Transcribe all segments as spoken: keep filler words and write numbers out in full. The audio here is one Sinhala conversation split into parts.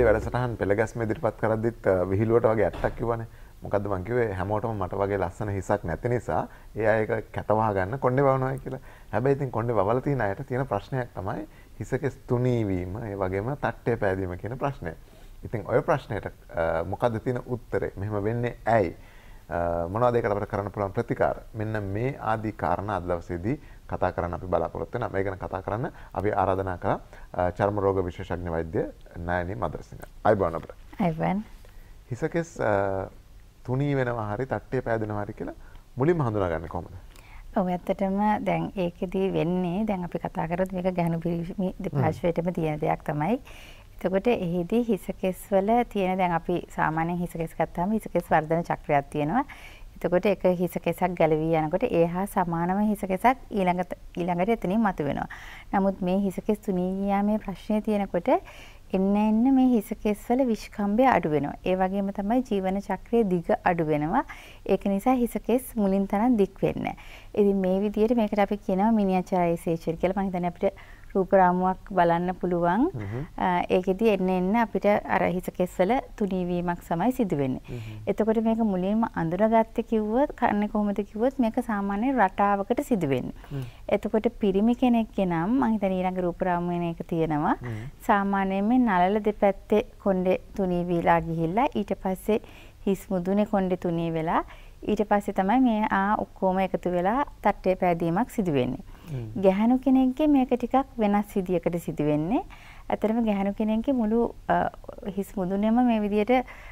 වැඩසටහන් පෙළගැස්ම ඉදිරිපත් කරද්දිත් විහිළුවට වගේ ඇත්තක් කිව්වනේ. මොකද්ද මං කිව්වේ හැමෝටම මට වගේ ලස්සන හිසක් නැති නිසා ඒ අය ඒක කැටවහ ගන්න කොණ්ඩේ වවනවා කියලා. හැබැයි ඉතින් කොණ්ඩේ වවලා තියෙන අයට තියෙන ප්‍රශ්නයක් තමයි හිසකෙස් තුනී වීම, ඒ වගේම තට්ටේ පෑදීම කියන ප්‍රශ්නය. ඉතින් ඔය ප්‍රශ්නෙට මොකද්ද තියෙන උත්තරේ? මෙහෙම වෙන්නේ ඇයි? මොනවද ඒකට අපිට කරන්න පුළුවන් ප්‍රතිකාර? මෙන්න මේ ආදී කාරණා අද දවසේදී කතා කරන්න අපි බලාපොරොත්තු වෙනවා. මේ ගැන කතා කරන්න අපි ආරාධනා කරා චර්ම රෝග විශේෂඥ වෛද්‍ය නයනි මදරසිංහ. අයිබෝන් අපිට. අයිබෝන්. හිසකෙස් තුනී වෙනවා හරි තට්ටේ පෑදෙනවා හරි කියලා මුලින්ම හඳුනාගන්නේ කොහොමද? ඔව් ඇත්තටම දැන් ඒකෙදී වෙන්නේ දැන් අපි කතා කරොත් මේක ගැහණු පිරිමි දෙපාර්ශ්වයටම තියෙන දෙයක් තමයි. එතකොට එහිදී හිසකෙස් වල තියෙන දැන් අපි සාමාන්‍යයෙන් හිසකෙස් ගත්තාම හිසකෙස් වර්ධන චක්‍රයක් තියෙනවා. එතකොට එක හිසකෙසක් ගැලවී යනකොට ඒ හා සමානම හිසකෙසක් ඊළඟට ඊළඟට එතනින් මතුවෙනවා. නමුත් මේ හිසකෙස් තුනී යාමේ ප්‍රශ්නේ තියෙනකොට එන්න එන්න මේ හිසකෙස් වල විෂ්කම්භය අඩු වෙනවා. ඒ වගේම තමයි ජීවන චක්‍රයේ දිග අඩු වෙනවා. ඒක නිසා හිසකෙස් මුලින් තරම් දික් වෙන්නේ නැහැ. ඉතින් මේ විදිහට මේකට අපි කියනවා මිනියචරයිසේෂන් කියලා. මම හිතන්නේ අපිට රූප රාමුවක් බලන්න පුළුවන්. ඒකෙදි එන්න එන්න අපිට අර හිසකෙස් වල තුනී වීමක් තමයි සිදු වෙන්නේ. එතකොට මේක මුලින්ම අඳුරගත්තේ කිව්වොත් කන්නේ කොහොමද කිව්වොත් මේක සාමාන්‍ය රටාවකට සිදු වෙන්නේ. එතකොට පිරිමි කෙනෙක්ගේ නම් මම හිතන්නේ ඊළඟ රූප රාමුවෙන එක තියෙනවා. සාමාන්‍යයෙන් මේ නළල දෙපැත්තේ කොණ්ඩේ තුනී වීලා ගිහිල්ලා ඊට පස්සේ හිස් මුදුනේ කොණ්ඩේ තුනී වෙලා ඊට පස්සේ තමයි මේ ආ ඔක්කොම එකතු වෙලා තට්ටේ පෑදීමක් සිදු වෙන්නේ. ගැහණු කෙනෙක්ගේ මේක ටිකක් වෙනස් විදියකට සිදු වෙන්නේ. ඇත්තටම ගැහණු කෙනෙක්ගේ මුළු හිස් මුදුනේම මේ විදියට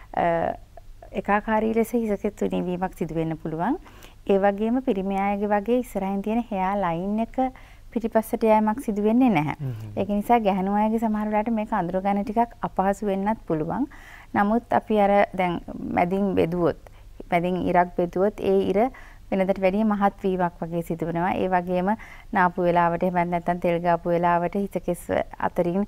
එකාකාරී ලෙස හිසකෙස් තුනී වීමක් සිදු වෙන්න පුළුවන්. ඒ වගේම පිරිමි අයගේ වගේ ඉස්සරහින් තියෙන හෙයා ලයින් එක පිටිපස්සට යෑමක් සිදු වෙන්නේ නැහැ. ඒක නිසා ගැහණු අයගේ සමහර වෙලාවට මේක අඳුර ගන්න ටිකක් අපහසු වෙන්නත් පුළුවන්. නමුත් අපි අර දැන් මැදින් බෙදුවොත් මැදින් ඉරක් බෙදුවොත් ඒ ඉර වෙනදට වැඩිය මහත් වීමක් වගේ සිදු වෙනවා. ඒ වගේම නාපු වෙලාවට එහෙම නැත්නම් තෙල් ගාපු වෙලාවට හිසකෙස් අතරින්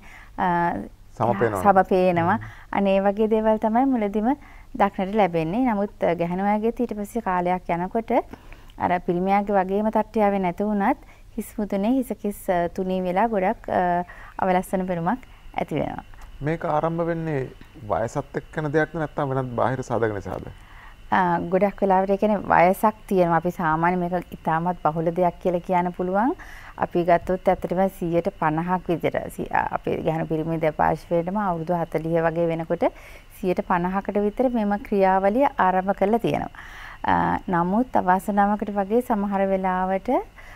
සමපේනවා. අනේ වගේ දේවල් තමයි මුලදිම දක්නට ලැබෙන්නේ. නමුත් ගැහණු අයගෙත් ඊට පස්සේ කාලයක් යනකොට අර පිරිමියාගේ වගේම තට්ටියාවේ නැති වුණත් හිස් මුදුනේ හිසකෙස් තුනී වෙලා ගොඩක් අවලස්සන පෙනුමක් ඇති වෙනවා. මේක ආරම්භ වෙන්නේ වයසත් එක්කන දෙයක්ද නැත්නම් වෙනත් බාහිර සාධක නිසාද? ගොඩක් වෙලාවට ඒ කියන්නේ වයසක් තියෙනවා. අපි සාමාන්‍ය මේක ඉතාමත් බහුල දෙයක් කියලා කියන්න පුළුවන්. අපි ගත්තොත් ඇත්තටම සියයට පනහක් විතර අපේ ගැහණු පිරිමි දෙපාර්ශ්වයටම අවුරුදු හතළිහ වගේ වෙනකොට සියයට පනහකට විතර මෙම ක්‍රියාවලිය ආරම්භ කරලා තියෙනවා. නමුත් අවාසනාවකට වගේ සමහර වෙලාවට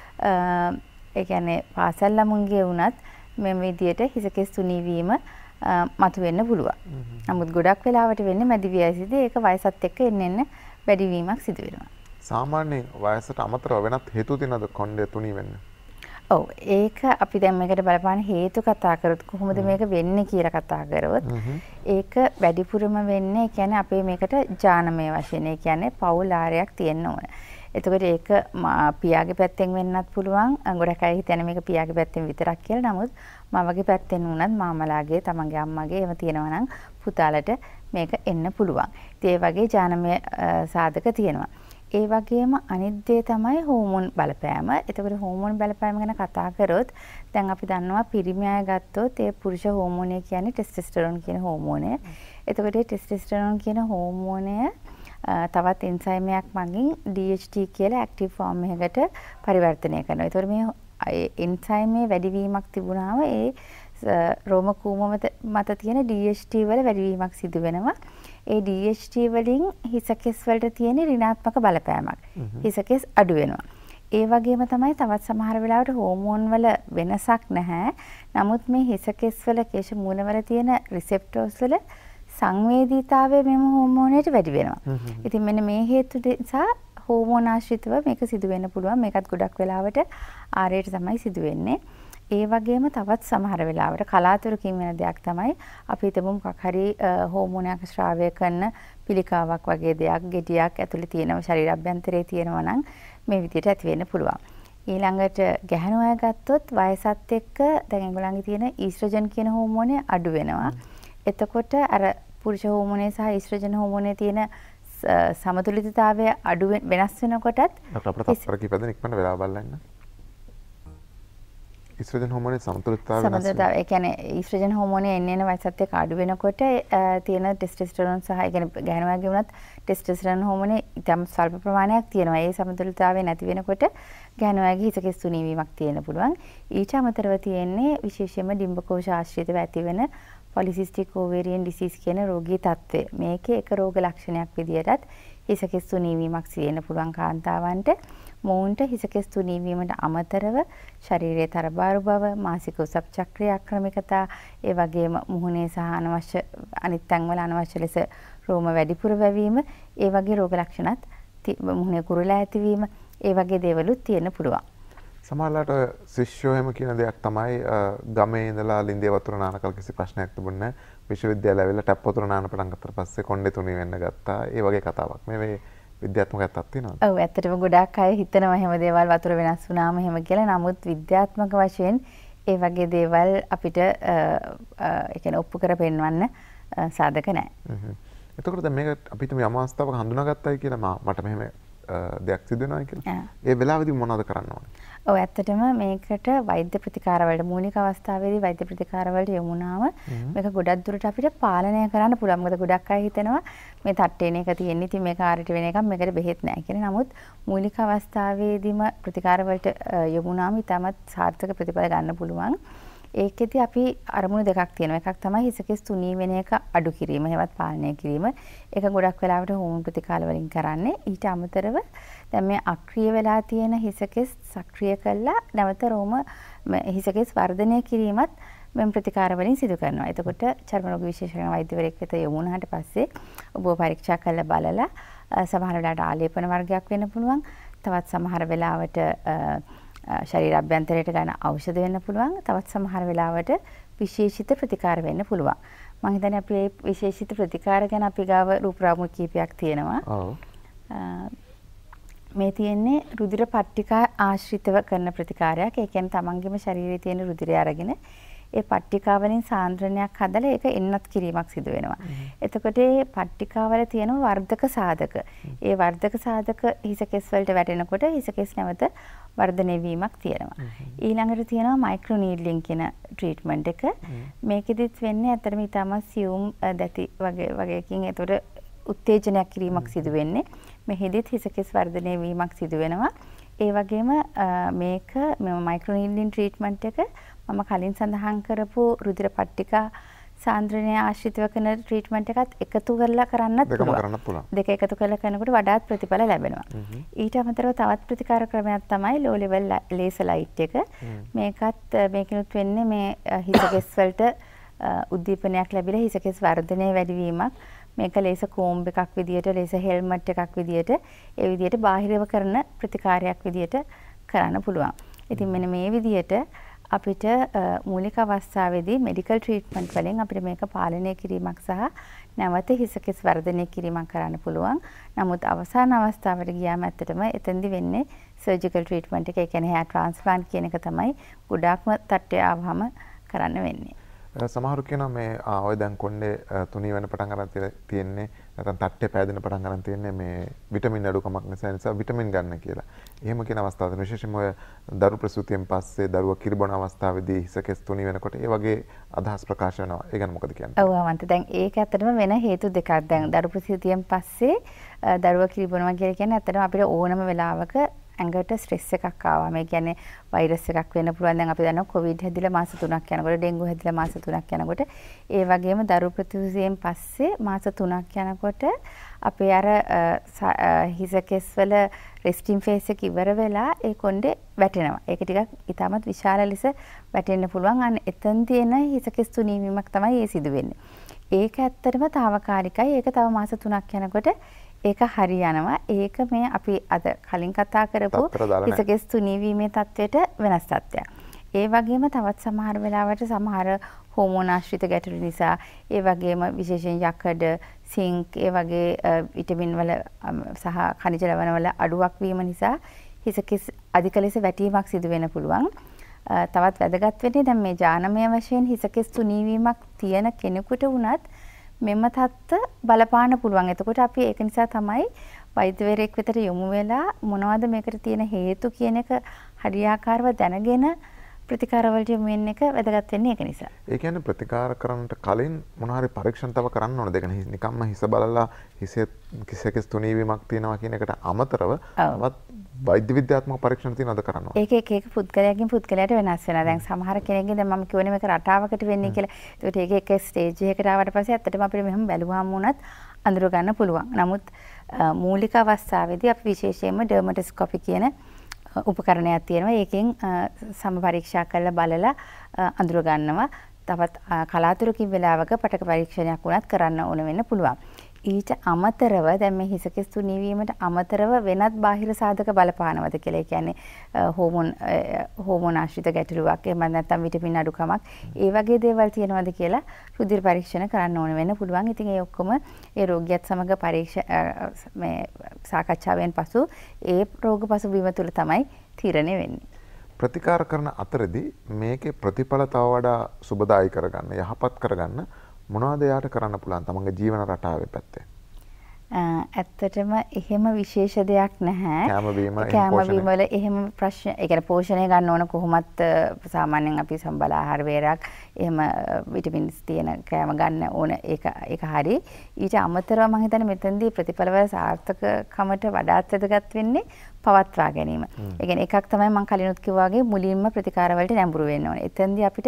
ඒ කියන්නේ පාසල් ළමුන්ගේ වුණත් මේ විදියට හිසකෙස් තුනී වීම මතු වෙන්න පුළුවන්. නමුත් ගොඩක් වෙලාවට වෙන්නේ මැදි වයසේදී ඒක වයසත් එක්ක එන්න එන්න වැඩි වීමක් සිදු වෙනවා. සාමාන්‍යයෙන් වයසට අමතරව වෙනත් හේතු තියෙනවද කොණ්ඩේ තුනී වෙන්න? ඔව් ඒක අපි දැන් මේකට බලපාන හේතු කතා කරොත් කොහොමද මේක වෙන්නේ කියලා කතා කරොත් ඒක වැඩිපුරම වෙන්නේ ඒ කියන්නේ අපේ මේකට ජානමය වශයෙන් ඒ කියන්නේ පෞල් ආරයක් තියෙන්න ඕන. එතකොට ඒක පියාගේ පැත්තෙන් වෙන්නත් පුළුවන්. ගොඩක් අය හිතන්නේ මේක පියාගේ පැත්තෙන් විතරක් කියලා. නමුත් මවගේ පැත්තෙන් වුණත් මාමලාගේ තමන්ගේ අම්මගේ එහෙම තියෙනවා නම් පුතාලට මේක එන්න පුළුවන්. ඉතින් ඒ වගේ ජානමය සාධක තියෙනවා. ඒ වගේම අනිත් දේ තමයි හෝමෝන් බලපෑම. එතකොට හෝමෝන් බලපෑම ගැන කතා කරොත් දැන් අපි දන්නවා පිරිමි අය ගත්තොත් ඒ පුරුෂ හෝමෝනය කියන්නේ ටෙස්ටොස්ටෙරෝන් කියන හෝමෝනය. එතකොට ඒ ටෙස්ටොස්ටෙරෝන් කියන හෝමෝනය තවත් එන්සයිමයක් මගින් ඩී එච් ටී කියලා ඇක්ටිව් ෆෝම් එකකට පරිවර්තනය කරනවා. ඒතකොට මේ එන්සයිමේ වැඩිවීමක් තිබුණාම ඒ රෝම කූම මත තියෙන ඩී එච් ටී වල වැඩිවීමක් සිදු වෙනවා. ඒ ඩී එච් ටී වලින් හිසකෙස් වලට තියෙන ඍණාත්මක බලපෑමක්. හිසකෙස් අඩු වෙනවා. ඒ වගේම තමයි තවත් සමහර වෙලාවට හෝමෝන් වල වෙනසක් නැහැ. නමුත් මේ හිසකෙස් වල කේශ මූලවල තියෙන රිසෙප්ටර්ස් වල සංවේදීතාවය මෙම හෝමෝනයට වැඩි වෙනවා. ඉතින් මෙන්න මේ හේතු නිසා හෝමෝන ආශ්‍රිතව මේක සිදු වෙන්න පුළුවන්. මේකත් ගොඩක් වෙලාවට ආරයට තමයි සිදු වෙන්නේ. ඒ වගේම තවත් සමහර වෙලාවට කලාතුරකින් වෙන දෙයක් තමයි අපි හිතමු මොකක් හරි හෝමෝනයක් ශ්‍රාවය කරන පිළිකාවක් වගේ දෙයක් ගෙඩියක් ඇතුලේ තියෙනවා ශරීර අභ්‍යන්තරයේ තියෙනවා නම් මේ විදිහට ඇති වෙන්න පුළුවන්. ඊළඟට ගැහණු අය ගත්තොත් වයසත් එක්ක දැන් ඒගොල්ලන්ගේ තියෙන ඊස්ට්‍රජන් කියන හෝමෝනය අඩු වෙනවා. එතකොට අර පුරුෂ හෝමෝනය සහ ඊස්ට්‍රජන් හෝමෝනයේ තියෙන සමතුලිතතාවය අඩු වෙනස් වෙනකොටත් අපිට තත්පර කිහිප දෙනෙක් ඉක්මනට වෙලා බලන්න. ඊස්ට්‍රෝජන් හෝමෝනේ සමතුලිතතාවය වෙනස් සමතුලිතතාවය ඒ කියන්නේ ඊස්ට්‍රෝජන් හෝමෝනේ එන්න එන වයසත් එක්ක අඩු වෙනකොට තියෙන ටෙස්ටොස්ටෙරෝන් සහ ඒ කියන්නේ ගැහණුවගේ වුණත් ටෙස්ටොස්ටෙරෝන් හෝමෝනේ ඊටම ස්වල්ප ප්‍රමාණයක් තියෙනවා. ඒ සමතුලිතතාවය නැති වෙනකොට ගැහණුවගේ හිස කෙස් තුනී වීමක් තියෙන්න පුළුවන්. ඊට අමතරව තියෙන්නේ විශේෂයෙන්ම ඩිම්බකෝෂ ආශ්‍රිතව ඇතිවෙන පොලිසිස්ටික් ඕවේරියන් ඩිසීස් කියන රෝගී තත්ත්වය. මේකේ එක රෝග ලක්ෂණයක් විදියටත් හිස කෙස් තුනී වීමක් සිදෙන්න පුළුවන් කාන්තාවන්ට. මොවුන්ට හිස කෙස් තුනී වීමට අමතරව ශරීරයේ තරබාරු බව, මාසික උසප් චක්‍රයේ අක්‍රමිකතා, ඒ වගේම මුහුණේ සහ අනවශ්‍ය අනිත් තැන්වල අනවශ්‍ය ලෙස රෝම වැඩිපුර වැවීම, ඒ වගේ රෝග ලක්ෂණත් මුහුණේ කුරුලා ඇතිවීම, ඒ වගේ දේවලුත් තියෙන්න පුළුවන්. සමහරවිට ශිෂ්‍යෝ එහෙම කියන දෙයක් තමයි ගමේ ඉඳලා ලින්දේ වතුර නානකල් කිසි ප්‍රශ්නයක් තිබුණේ නැහැ. විශ්වවිද්‍යාලය ඇවිල්ලා ටැප් වතුර නාන පටන් ගත්තට පස්සේ කොණ්ඩේ තුනී වෙන්න ගත්තා. ඒ වගේ කතාවක්. මේ මේ විද්‍යාත්මක ඇත්තක් තියෙනවද? ඔව් ඇත්තටම ගොඩාක් අය හිතනවා එහෙම දේවල් වතුර වෙනස් වුණාම එහෙම කියලා. නමුත් විද්‍යාත්මක වශයෙන් ඒ වගේ දේවල් අපිට ඒ කියන්නේ ඔප්පු කර පෙන්වන්න සාධක නැහැ. එතකොට දැන් මේක අපිට මේ අමාස්තාවක හඳුනාගත්තයි කියලා මට මෙහෙම දෙයක් සිදු වෙනවා කියලා. ඒ වෙලාවෙදි මොනවද කරන්න ඕනේ? ඔව් ඇත්තටම මේකට වෛද්‍ය ප්‍රතිකාර වලට මූලික අවස්ථාවේදී වෛද්‍ය ප්‍රතිකාර වලට යොමු වුණාම මේක ගොඩක් දුරට අපිට පාලනය කරන්න පුළුවන්. මොකද ගොඩක් අය හිතනවා මේ තට්ටේන එක තියෙන්නේ ඉතින් මේක ආරට වෙන එකක් මේකට බෙහෙත් නැහැ කියලා. නමුත් මූලික අවස්ථාවේදීම ප්‍රතිකාර වලට යොමු වුණාම ඉතාමත් සාර්ථක ප්‍රතිඵල ගන්න පුළුවන්. ඒකෙදි අපි අරමුණු දෙකක් තියෙනවා. එකක් තමයි හිස කෙස් තුනී වෙන එක අඩු කිරීම, හෙවත් පාලනය කිරීම. ඒක ගොඩක් වෙලාවට හෝමෝන් ප්‍රතිකාර වලින් කරන්නේ. ඊට අමතරව දැන් මේ අක්‍රිය වෙලා තියෙන හිස කෙස් සක්‍රිය කළා නැවත රෝම හිස කෙස් වර්ධනය කිරීමත් මෙම් ප්‍රතිකාර වලින් සිදු කරනවා. එතකොට චර්ම රෝග විශේෂඥ වෛද්‍යවරයෙක් වෙත යොමු වුණාට පස්සේ ඔබව පරීක්ෂා කරලා බලලා සමහර වෙලාවට ආලේපන වර්ගයක් වෙන්න පුළුවන්. තවත් සමහර වෙලාවට ශරීර අභ්‍යන්තරයට ගන්න ඖෂධ වෙන්න පුළුවන්. තවත් සමහර වෙලාවට විශේෂිත ප්‍රතිකාර වෙන්න පුළුවන්. මම හිතන්නේ අපි මේ විශේෂිත ප්‍රතිකාර ගැන අපි ගාව රූපරාමු කීපයක් තියෙනවා. ඔව්. මේ තියෙන්නේ රුධිර පට්ටිකා ආශ්‍රිතව කරන ප්‍රතිකාරයක්. ඒ කියන්නේ තමන්ගේම ශරීරයේ තියෙන රුධිරය අරගෙන ඒ පට්ටිකා වලින් සාන්ද්‍රණයක් හදලා ඒක එන්නත් කිරීමක් සිදු වෙනවා. එතකොට මේ පට්ටිකා වල තියෙන වර්ධක සාධක. ඒ වර්ධක සාධක හිස කෙස් වලට වැටෙනකොට හිස කෙස් නැවත වර්ධනය වීමක් තියෙනවා. ඊළඟට තියෙනවා මයික්‍රෝ නීඩ්ලින් කියන ට්‍රීට්මන්ට් එක. මේකෙදිත් වෙන්නේ අතරම ඉතාමත් සියුම් දැති වගේ වගේකින් ඒතර උත්තේජනයක් කිරීමක් සිදු වෙන්නේ. මෙහිදීත් හිස කෙස් වර්ධනය වීමක් සිදු වෙනවා. ඒ වගේම මේක මයික්‍රෝ නීඩ්ලින් ට්‍රීට්මන්ට් එක මම කලින් සඳහන් කරපු රුධිර පට්ටිකා සාන්ද්‍රණය ආශ්‍රිතව කරන ට්‍රීට්මන්ට් එකත් එකතු කරලා කරන්නත් පුළුවන්. දෙක එකතු කරලා කරනකොට වඩාත් ප්‍රතිඵල ලැබෙනවා. ඊට අමතරව තවත් ප්‍රතිකාර ක්‍රමයක් තමයි ලෝ ලෙවල් ලේසර් ලයිට් එක. මේකත් මේකිනුත් වෙන්නේ මේ හිස කෙස් වලට උද්දීපනයක් ලැබිලා හිස කෙස් වර්ධනය වැඩි වීමක්. මේක ලේසර් කෝම්බ් එකක් විදියට, ලේසර් හෙල්මට් එකක් විදියට, ඒ විදියට බාහිරව කරන ප්‍රතිකාරයක් විදියට කරන්න පුළුවන්. ඉතින් මෙන්න මේ විදියට අපිට මූලික අවස්ථාවේදී මෙඩිකල් ට්‍රීට්මන්ට් වලින් අපිට මේක පාලනය කිරීමක් සහ නැවත හිස කෙස් වර්ධනය කිරීමක් කරන්න පුළුවන්. නමුත් අවසාන අවස්ථාවට ගියාම ඇත්තටම එතෙන්දි වෙන්නේ සර්ජිකල් ට්‍රීට්මන්ට් එක. ඒ කියන්නේ හැර් ට්‍රාන්ස්ප්ලාන්ට් කියන එක තමයි ගොඩාක්ම තට්ටේ ආවම කරන්න වෙන්නේ. සමහරු කියනවා මේ ඔය දැන් කොණ්ඩේ තුනී වෙන පටන් ගන්න තියෙන්නේ නැත්නම් තට්ටේ පෑදෙන පටන් ගන්න තියෙන්නේ මේ විටමින් අඩුකමක් නිසා නිසා විටමින් ගන්න කියලා. එහෙම කියන අවස්ථාවල විශේෂයෙන්ම ඔය දරු ප්‍රසූතියෙන් පස්සේ දරුවා කිරිබොන අවස්ථාවේදී හිස කෙස් තුනී වෙනකොට ඒ වගේ අදහස් ප්‍රකාශ වෙනවා. ඒ ගැන මොකද කියන්නේ? ඔව් අවන්ත දැන් ඒක ඇත්තටම වෙන හේතු දෙකක්. දැන් දරු ප්‍රසූතියෙන් පස්සේ දරුවා කිරිබොනවා කියලා කියන්නේ ඇත්තටම අපිට ඕනම වෙලාවක ඇඟට ස්ට්‍රෙස් එකක් ආවා. මේ කියන්නේ වෛරස් එකක් වෙන්න පුළුවන්. දැන් අපි දන්නවා කොවිඩ් හැදිලා මාස තුනක් යනකොට, ඩෙන්ගු හැදිලා මාස තුනක් යනකොට, ඒ වගේම දරු ප්‍රතිසූතියෙන් පස්සේ මාස තුනක් යනකොට අපේ අර හිස කෙස් වල රෙස්ටින් ෆේස් එක ඉවර වෙලා ඒ කොණ්ඩේ වැටෙනවා. ඒක ටිකක් ඉතාමත් විශාල ලෙස වැටෙන්න පුළුවන්. අන්න එතන තියෙන හිස කෙස් තුනී වීමක් තමයි ඒ සිදු වෙන්නේ. ඒක ඇත්තටම తాවකාලිකයි. ඒක තව මාස තුනක් යනකොට ඒක හරියනවා. ඒක මේ අපි අද කලින් කතා කරපු හිස කෙස් තුනී වීමේ තත්වයට වෙනස් තත්ත්වයක්. ඒ වගේම තවත් සමහර වෙලාවට සමහර හෝමෝන ආශ්‍රිත ගැටලු නිසා, ඒ වගේම විශේෂයෙන් යකඩ, සින්ක්, ඒ වගේ විටමින් වල සහ ඛනිජ ලවණ වල අඩුවක් වීම නිසා හිස කෙස් අධික ලෙස වැටීමක් සිදු වෙන්න පුළුවන්. තවත් වැදගත් වෙන්නේ දැන් මේ ජානමය වශයෙන් හිස කෙස් තුනී වීමක් තියෙන කෙනෙකුට වුණත් මෙම තත්ත්ව බලපාන්න පුළුවන්. එතකොට අපි ඒක නිසා තමයි වෛද්‍යවරයෙක් වෙතට යොමු වෙලා මොනවද මේකට තියෙන හේතු කියන එක හරියාකාරව දැනගෙන ප්‍රතිකාර වලට යොමු වෙන එක වැදගත් වෙන්නේ ඒක නිසා. ඒ කියන්නේ ප්‍රතිකාර කරන්නට කලින් මොන හරි පරීක්ෂණ තව කරන්න ඕනද? ඒ කියන්නේ නිකම්ම හිස බලලා හිසේ කිසියක තුනීවීමක් තියෙනවා කියන එකට අමතරව තවත් වෛද්‍ය විද්‍යාත්මක පරීක්ෂණ තියෙනවද කරන්න ඕන? ඒක එක එක පුද්ගලයාගෙන් පුද්ගලයාට වෙනස් වෙනවා. දැන් සමහර කෙනෙක්ගෙන් දැන් මම කියවනේ මේක රටාවකට වෙන්නේ කියලා. ඒකට ඒක එක ස්ටේජ් එකකට ආවට පස්සේ ඇත්තටම අපිට මෙහෙම බැලුවාම වුණත් අඳුර ගන්න පුළුවන්. නමුත් මූලික අවස්ථාවේදී අපි විශේෂයෙන්ම ඩර්මටොස්කෝපි කියන උපකරණයක් තියෙනවා. ඒකෙන් සම පරීක්ෂා කරලා බලලා අඳුර ගන්නවා. තවත් කලාතුරකින් වෙලාවක පටක පරීක්ෂණයක් වුණත් කරන්න ඕන වෙන්න පුළුවන්. ඊට අමතරව දැන් මේ හිසකෙස් තුනීවීමට අමතරව වෙනත් බාහිර සාධක බලපානවද කියලා. ඒ කියන්නේ හෝමෝන් හෝමෝන් ආශ්‍රිත ගැටලුවක් එහෙම නැත්නම් විටමින් අඩුකමක් ඒ වගේ දේවල් තියෙනවද කියලා රුධිර පරීක්ෂණ කරන්න ඕන වෙන්න පුළුවන්. ඉතින් ඒ ඔක්කොම ඒ රෝගියත් සමග පරීක්ෂ මේ සාකච්ඡාවෙන් පසු ඒ රෝග පසුබිම තුළ තමයි තීරණය වෙන්නේ. ප්‍රතිකාර කරන අතරදී මේකේ ප්‍රතිඵල තව වඩා සුබදායි කරගන්න යහපත් කරගන්න මොනවද යාට කරන්න පුළුවන් තමන්ගේ ජීවන රටාවේ පැත්තේ? ඇත්තටම එහෙම විශේෂ දෙයක් නැහැ. කැම බීම කැම බීම වල එහෙම ප්‍රශ්න, ඒ කියන්නේ පෝෂණය ගන්න ඕන කොහොමත් සාමාන්‍යයෙන් අපි සම්බල ආහාර වේරක් එහෙම විටමින්ස් තියෙන කැම ගන්න ඕන ඒක ඒක හරි. ඊට අමතරව මම හිතන්නේ මෙතනදී ප්‍රතිඵලවල සාර්ථකකමට වඩාත් වැදගත් වෙන්නේ පවත්වා ගැනීම. ඒ කියන්නේ එකක් තමයි මම කලිනුත් කිව්වා වගේ මුලින්ම ප්‍රතිකාර වලට නැඹුරු වෙන්න ඕනේ. එතෙන්දී අපිට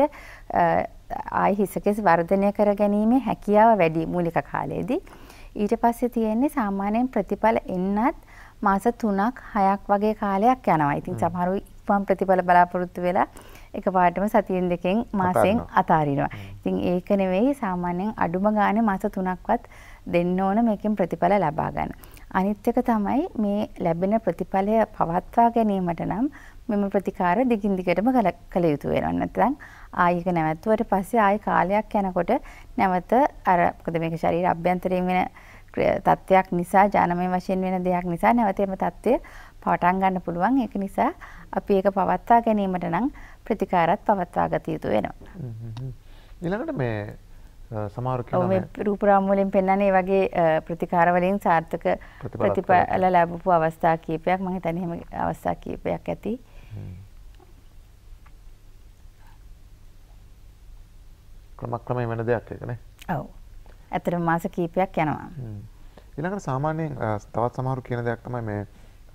ආයි හිසකෙස් වර්ධනය කර ගැනීමේ හැකියාව වැඩි මූලික කාලයේදී. ඊට පස්සේ තියෙන්නේ සාමාන්‍යයෙන් ප්‍රතිඵල එන්නත් මාස තුනක් හයක් වගේ කාලයක් යනවා. ඉතින් සමහරව ඉක්මන් ප්‍රතිඵල බලාපොරොත්තු වෙලා එකපාරටම සතියෙන් දෙකෙන් මාසෙන් අතාරිනවා. ඉතින් ඒක නෙවෙයි සාමාන්‍යයෙන් අඩුම ගානේ මාස තුනක්වත් දෙන්න ඕන මේකෙන් ප්‍රතිඵල ලබා ගන්න. අනිත් එක තමයි මේ ලැබෙන ප්‍රතිඵලය පවත්වා ගැනීමට නම් මෙම ප්‍රතිකාර දිගින් දිගටම කළ යුතු වෙනවා. නැත්නම් ආයික නැවතුවට පස්සේ ආයි කාලයක් යනකොට නැවත අර මොකද මේක ශරීර අභ්‍යන්තරයෙන් වෙන තත්ත්වයක් නිසා ජානමය වශයෙන් වෙන දෙයක් නිසා නැවත එම තත්ත්වය පවටන් ගන්න පුළුවන්. ඒක නිසා අපි ඒක පවත්වා ගැනීමට නම් ප්‍රතිකාරات පවත්වා ගත යුතු වෙනවා. ඊළඟට මේ සමහර කෙනා මේ රූපරාම වලින් පෙන්වන්නේ මේ වගේ ප්‍රතිකාර වලින් සාර්ථක ප්‍රතිඵල ලැබපු අවස්ථා කීපයක් මම හිතන්නේ එහෙම අවස්ථා කීපයක් ඇති. ක්‍රමක්‍රමයෙන් වෙන දෙයක් ඒකනේ. ඔව්. ඇත්තටම මාස කීපයක් යනවා. ඊළඟට සාමාන්‍යයෙන් තවත් සමහරු කියන දෙයක් තමයි මේ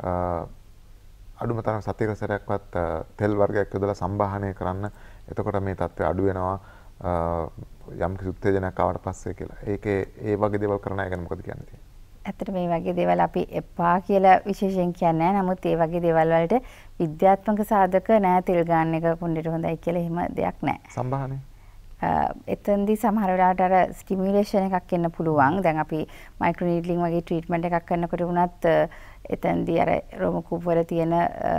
අඩුම තරම් සතියක සැරයක්වත් තෙල් වර්ගයක් යොදලා සම්බාහනය කරන්න. එතකොට මේ තත්ත්වය අඩු වෙනවා යම් කිසි උත්තේජනයක් ආවට පස්සේ කියලා. ඒකේ ඒ වගේ දේවල් කරන අය ගැන මොකද කියන්නේ? ඇත්තට මේ වගේ දේවල් අපි එපා කියලා විශේෂයෙන් කියන්නේ නැහැ. නමුත් ඒ වගේ දේවල් වලට විද්‍යාත්මක සාධක නැහැ. තෙල් ගන්න එක කොණ්ඩේට හොඳයි කියලා එහෙම දෙයක් නැහැ. සම්බාහනය එතෙන්දී සමහර වෙලාවට අර ස්ටිමියුලේෂන් එකක් එන්න පුළුවන්. දැන් අපි මයික්‍රෝ නීඩ්ලින් වගේ ට්‍රීට්මන්ට් එකක් කරනකොට වුණත් එතෙන්දී අර රෝම කූප වල තියෙන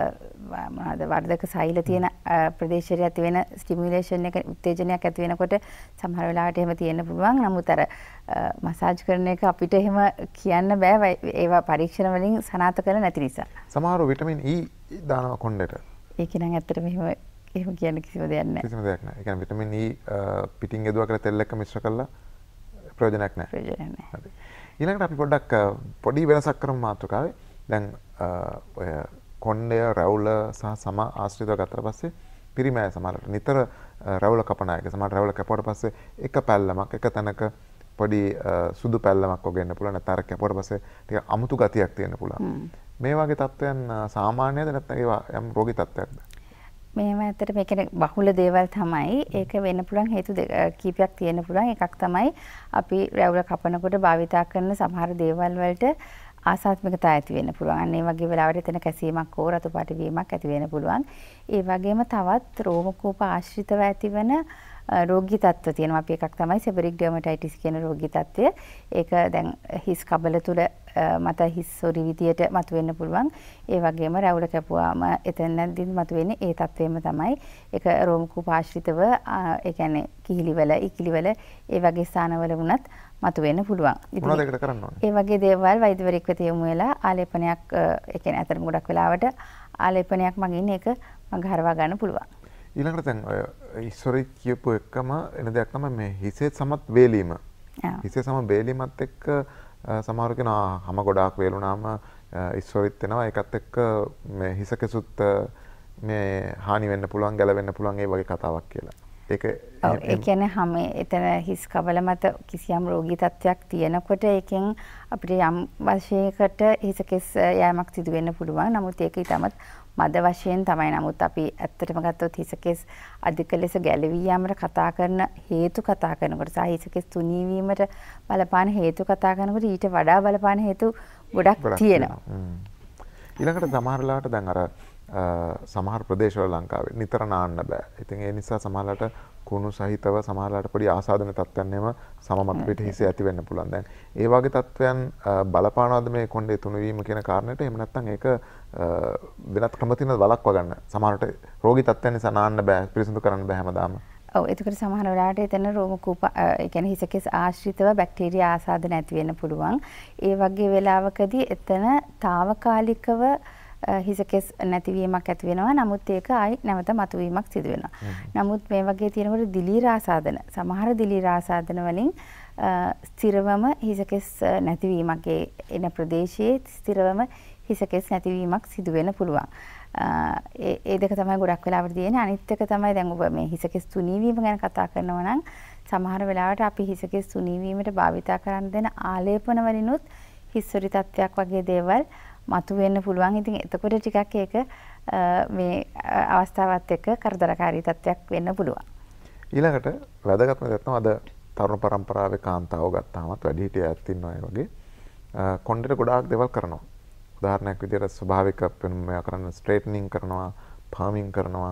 මොනවාද වර්ධක සෛල තියෙන ප්‍රදේශයට ඇති වෙන ස්ටිමියුලේෂන් එක උත්තේජනයක් ඇති වෙනකොට සමහර වෙලාවට එහෙම තියෙන්න පුළුවන්. නමුත් අර මසාජ් කරන එක අපිට එහෙම කියන්න බෑ. ඒවා පරීක්ෂණ වලින් සනාථ කරලා නැති නිසා. සමහරව විටමින් E දානවා කොණ්ඩේට. ඒක නම් ඇත්තටම එහෙම එහෙම කියන්න කිසිම දෙයක් නැහැ. කිසිම දෙයක් නැහැ. ඒ කියන්නේ විටමින් E පිටින් යදුවා කියලා තෙල් එක්ක මිශ්‍ර කරලා ප්‍රයෝජනයක් නැහැ. ප්‍රයෝජනයක් නැහැ. හරි. ඊළඟට අපි පොඩ්ඩක් පොඩි වෙනසක් කරමු මාතෘකාවේ. දැන් ඔය කොණ්ඩය රැවුල සහ සම ආශ්‍රිතව ගත්තට පස්සේ පිරිමෑ සමහරට නිතර රැවුල කපන අය. සමහර රැවුල කැපුවට පස්සේ එක පැල්ලමක් එක තැනක පොඩි සුදු පැල්ලමක් වගේ එන්න පුළුවන්. නැත්නම් අර කැපුවට පස්සේ ටික අමුතු ගතියක් තියෙන්න පුළුවන්. මේ වගේ තත්ත්වයන් සාමාන්‍යද නැත්නම් ඒවා යම් රෝගී තත්ත්වයක්ද? මේව ඇත්තට මේ කියන්නේ බහුල දේවල් තමයි. ඒක වෙන්න පුළුවන් හේතු කීපයක් තියෙන්න පුළුවන්. එකක් තමයි අපි රැවුල කපනකොට භාවිතා කරන සමහර දේවල් වලට ආසාත්මිකතා ඇති වෙන්න පුළුවන්. අන්න ඒ වගේ වෙලාවට එතන කැසීමක් හෝ රතු පාට වීමක් ඇති වෙන්න පුළුවන්. ඒ වගේම තවත් රෝම කූප ආශ්‍රිතව ඇතිවන රෝගී තත්ත්ව තියෙනවා. අපි එකක් තමයි සෙබරික් ඩර්මටයිටිස් කියන රෝගී තත්ත්වය. ඒක දැන් හිස් කබල තුල මත හිස් සොරි විදියට මතුවෙන්න පුළුවන්. ඒ වගේම රැවුල කැපුවාම එතනදී මතුවෙන්නේ ඒ තත්ත්වෙම තමයි. ඒක රෝම කූප ආශ්‍රිතව ඒ කියන්නේ කිහිලිවල, ඉකිලිවල ඒ වගේ ස්ථානවල වුණත් මතුවෙන්න පුළුවන්. මොනවද ඒකට කරන්න ඕනේ? ඒ වගේ දේවල් වෛද්‍යවරයෙක් වෙත යොමු වෙලා ආලේපනයක් ඒ කියන්නේ අතර ගොඩක් වෙලාවට ආලේපනයක් මගින් ඒක මග හරවා ගන්න පුළුවන්. ඊළඟට දැන් ඔය ඉස්සරි කියපු එකම එන දෙයක් තමයි මේ හිසේ සමත් වේලීම. හිසේ සම වේලීමත් එක්ක සමහර කෙනා හැම ගොඩාක් වේලුනාම ඉස්සරිත් වෙනවා. ඒකත් එක්ක මේ හිස කෙසුත් මේ හානි වෙන්න පුළුවන්, ගැලවෙන්න පුළුවන් ඒ වගේ කතාවක් කියලා. ඒක ඔව් ඒ කියන්නේ හැම එතන හිස් කබල මත කිසියම් රෝගී තත්ත්වයක් තියෙනකොට ඒකෙන් අපිට යම් වශයකට හිසකෙස් යෑමක් සිදු වෙන්න පුළුවන්. නමුත් ඒක ඊටමත් මද වශයෙන් තමයි. නමුත් අපි ඇත්තටම ගත්තොත් හිසකෙස් අධික ලෙස ගැලවී යාමට කතා කරන හේතු කතා කරනකොට සහ හිසකෙස් තුනී වීමට බලපාන හේතු කතා කරනකොට ඊට වඩා බලපාන හේතු ගොඩක් තියෙනවා. ඊළඟට සමහර වෙලාවට දැන් අර සමහර ප්‍රදේශවල ලංකාවේ නිතර නාන්න බෑ. ඉතින් ඒ නිසා සමහරලාට කුණු සහිතව සමහරලාට පොඩි ආසාදන තත්ත්වයන් එම සමමත් පිට හිසේ ඇති වෙන්න පුළුවන්. දැන් ඒ වගේ තත්ත්වයන් බලපානවද මේ කොණ්ඩේ තුනීවීම කියන කාරණයට? එහෙම නැත්නම් ඒක වෙනත් ක්‍රම තියෙනවද වළක්වා ගන්න? සමහරට රෝගී තත්ත්වයන් නිසා නාන්න බෑ, පිරිසිදු කරන්න බෑ හැමදාම. ඔව් එතකොට සමහර වෙලාවට එතන රෝම කූප ඒ කියන්නේ හිසකෙස් ආශ්‍රිතව බැක්ටීරියා ආසාදන ඇති වෙන්න පුළුවන්. ඒ වගේ වෙලාවකදී එතන తాවකාලිකව හිසකෙස් නැතිවීමක් ඇති වෙනවා. නමුත් ඒක ආයි නැවත මතුවීමක් සිදු වෙනවා. නමුත් මේ වගේ තියෙනකොට දිලීර ආසාදන සමහර දිලීර ආසාදන වලින් ස්ථිරවම හිසකෙස් නැතිවීමක් එන ප්‍රදේශයේ ස්ථිරවම හිසකෙස් නැතිවීමක් සිදු වෙන්න පුළුවන්. ඒ දෙක තමයි ගොඩක් වෙලාවට තියෙන්නේ. අනිත් එක තමයි දැන් ඔබ මේ හිසකෙස් තුනී වීම ගැන කතා කරනවා නම් සමහර වෙලාවට අපි හිසකෙස් තුනී වීමට භාවිතා කරන්න දෙන ආලේපන වලිනුත් හිස්සොරි තත්ත්වයක් වගේ දේවල් මතු වෙන්න පුළුවන්. ඉතින් එතකොට ටිකක් ඒක මේ අවස්ථාවත් එක්ක කරදරකාරී තත්ත්වයක් වෙන්න පුළුවන්. ඊළඟට වැදගත්ම දේ තමයි අද තරුණ පරම්පරාවේ කාන්තාව ගත්තාමත් වැඩිහිටිය ඇත් ඉන්නවා ඒ වගේ කොණ්ඩේට ගොඩාක් දේවල් කරනවා. උදාහරණයක් විදිහට ස්වභාවික පෙනුම කරන ස්ට්‍රේටනින් කරනවා, පාමින් කරනවා,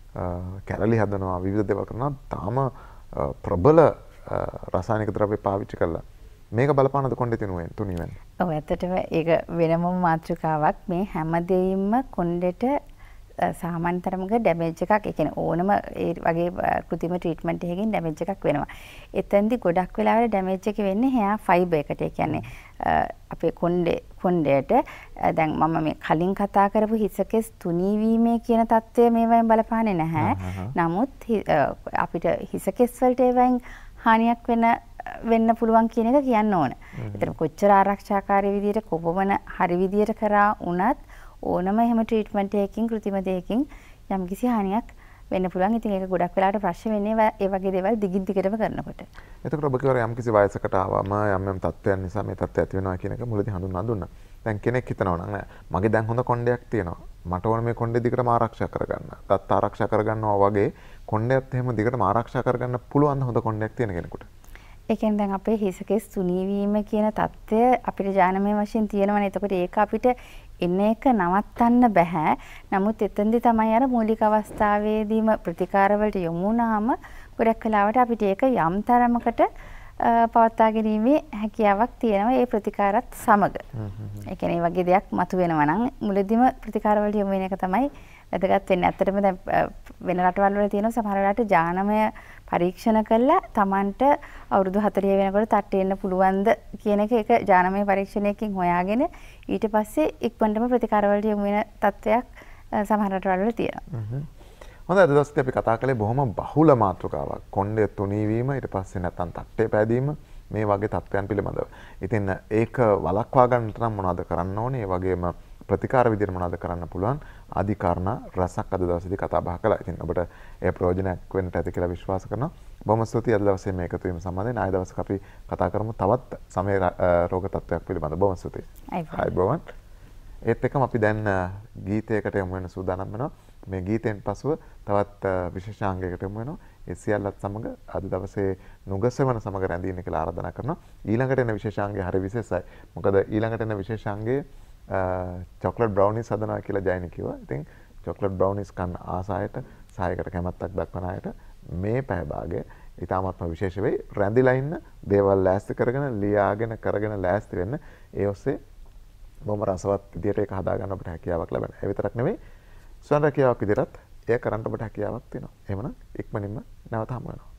කැරලි හදනවා, විවිධ දේවල් කරනවා. තාම ප්‍රබල රසායනික ද්‍රව්‍ය පාවිච්චි කරලා මේක බලපානද කොණ්ඩේ තුනීවෙන් තුනීවෙන්? ඔව් ඇත්තටම ඒක වෙනම මාතෘකාවක්. මේ හැම දෙයින්ම කොණ්ඩේට සාමාන්‍ය තරමක ඩැමේජ් එකක්, ඒ කියන්නේ ඕනම ඒ වගේ કૃතිම ට්‍රීට්මන්ට් එකකින් ඩැමේජ් එකක් වෙනවා. එතෙන්දි ගොඩක් වෙලාවට ඩැමේජ් එක වෙන්නේ හෙයා ෆයිබර් එකට. ඒ කියන්නේ අපේ කොණ්ඩේ කොණ්ඩේට දැන් මම මේ කලින් කතා කරපු හිසකෙස් තුනී වීමේ කියන தත්ත්වය මේවෙන් බලපාන්නේ නැහැ. නමුත් අපිට හිසකෙස් වලට ඒවෙන් හානියක් වෙන වෙන්න පුළුවන් කියන එක කියන්න ඕන. ඒතර කොච්චර ආරක්ෂාකාරී විදියට කොපමණ හරි විදියට කරා වුණත් ඕනම එහෙම ට්‍රීට්මන්ට් එකකින් කෘතිම දෙයකින් යම්කිසි හානියක් වෙන්න පුළුවන්. ඉතින් ඒක ගොඩක් වෙලාවට ප්‍රශ්න වෙන්නේ ඒ වගේ දේවල් දිගින් දිගටම කරනකොට. එතකොට ඔබ කියවර යම්කිසි වයසකට ආවම යම් යම් තත්ත්වයන් නිසා මේ තත්ත්වය ඇති වෙනවා කියන එක මුලදී හඳුන්වා දුන්නා. දැන් කෙනෙක් හිතනවා නම් මගේ දැන් හොඳ කොණ්ඩයක් තියෙනවා. මට ඕන මේ කොණ්ඩේ දිගටම ආරක්ෂා කරගන්න. තත් ආරක්ෂා කරගන්නවා වගේ කොණ්ඩයත් එහෙම දිගටම ආරක්ෂා කරගන්න පුළුවන් හොඳ කොණ්ඩයක් තියෙන කෙනෙකුට. ඒ කියන්නේ දැන් අපේ හිසකෙස් තුනී වීම කියන தත්ත්වය අපිට ජානමය වශයෙන් තියෙනවනේ. එතකොට ඒක අපිට එන එක නවත්තන්න බෑ. නමුත් එතෙන්දී තමයි අර මූලික අවස්ථාවේදීම ප්‍රතිකාර වලට යොමු වුණාම ගොඩක් වෙලාවට අපිට ඒක යම් තරමකට පවත්වා ගැනීමේ හැකියාවක් තියෙනවා ඒ ප්‍රතිකාරات සමග. ඒ කියන්නේ මේ වගේ දෙයක් මතුවෙනවා නම් මුලදීම ප්‍රතිකාර වලට යොමු වෙන එක තමයි වැදගත් වෙන්නේ. ඇත්තටම දැන් වෙන රටවල් වල තියෙනවා සමහර වෙලාවට ජානමය පරීක්ෂණ කළා Tamanට අවුරුදු හතළිස් වෙනකොට තට්ටේ එන්න පුළුවන්ද කියන එක ඒක ජානමය පරීක්ෂණයකින් හොයාගෙන ඊට පස්සේ ඉක්මනටම ප්‍රතිකාර වලට යොමු වෙන තත්ත්වයක් සමහර රටවල් වල තියෙනවා. හොඳයි අද දවසේ අපි කතා කළේ බොහොම බහුල මාතෘකාවක්. කොණ්ඩේ තුනී වීම ඊට පස්සේ නැත්තම් තට්ටේ පෑදීම මේ වගේ තත්ත්වයන් පිළිබඳව. ඉතින් ඒක වළක්වා ගන්නට නම් මොනවද කරන්න ඕනේ? ඒ වගේම ප්‍රතිකාර විදිහට මොනවද කරන්න පුළුවන්? ආදි කාරණා රසක් අද දවසේදී කතා බහ කළා. ඉතින් ඔබට ඒ ප්‍රයෝජනයක් වෙන්නට ඇති කියලා විශ්වාස කරනවා. බොහොම ස්තුතියි අද දවසේ මේ එකතු වීම සම්බන්ධයෙන්. ආයෙ දවසක අපි කතා කරමු තවත් සමේ රෝග තත්ත්වයක් පිළිබඳව. බොහොම ස්තුතියි. අයිබෝවන්. ඒත් එක්කම අපි දැන් ගීතයකට යමු වෙන සූදානම් වෙනවා. මේ ගීතෙන් පසුව තවත් විශේෂාංගයකට යමු වෙනවා. ඒ සියල්ලත් සමග අද දවසේ නුගසෙවන සමග රැඳීන්න කියලා ආරාධනා කරනවා. ඊළඟට එන විශේෂාංගය හරි විශේෂයි. මොකද ඊළඟට එන විශේෂාංගයේ චොක්ලට් බ්‍රවුනිස් හදනවා කියලා ජයනි කිව්වා. ඉතින් චොක්ලට් බ්‍රවුනිස් කන්න ආසායට සායකට කැමැත්තක් දක්වන අයට මේ පැය භාගය ඉතාමත්ම විශේෂ වෙයි. රැඳිලා ඉන්න දේවල් ලෑස්ති කරගෙන ලියාගෙන කරගෙන ලෑස්ති වෙන්න ඒ ඔස්සේ බොහොම රසවත් විදියට ඒක හදා ගන්න අපිට හැකියාවක් ලැබෙනවා. ඒ විතරක් නෙවෙයි ස්වයං රැකියාවක් විදියටත් එය කරන්න අපිට හැකියාවක් තියෙනවා. එහෙමනම් ඉක්මනින්ම නැවත හමු වෙනවා.